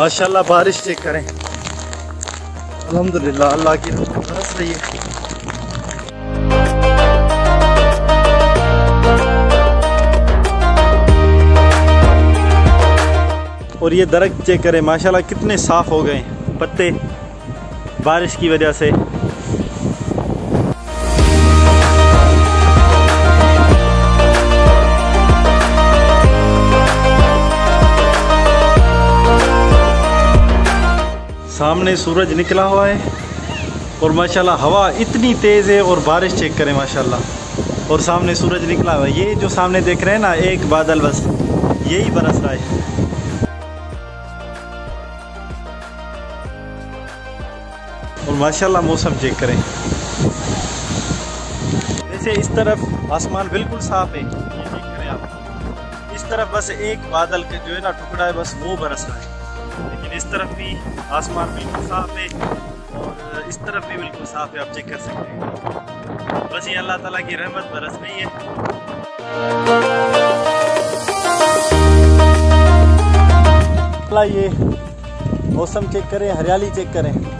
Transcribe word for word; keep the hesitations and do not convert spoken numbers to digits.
माशाल्लाह बारिश चेक करें, अल्हम्दुलिल्लाह अल्लाह की रहमत बरस रही है। और ये दरख्त चेक करें माशाल्लाह कितने साफ हो गए पत्ते बारिश की वजह से। सामने सूरज निकला हुआ है और माशाल्लाह हवा इतनी तेज़ है और बारिश चेक करें माशाल्लाह। और सामने सूरज निकला हुआ है, ये जो सामने देख रहे हैं ना एक बादल बस यही बरस रहा है। और माशाल्लाह मौसम चेक करें, जैसे इस तरफ आसमान बिल्कुल साफ है, ये चेक करें आप, इस तरफ बस एक बादल के जो है ना टुकड़ा है बस वो बरस रहा है, लेकिन इस तरफ भी आसमान बिल्कुल साफ है और इस तरफ भी बिल्कुल साफ है, आप चेक कर सकते हैं। बस ये अल्लाह ताला की रहमत बरस रही है। ये मौसम चेक करें, हरियाली चेक करें।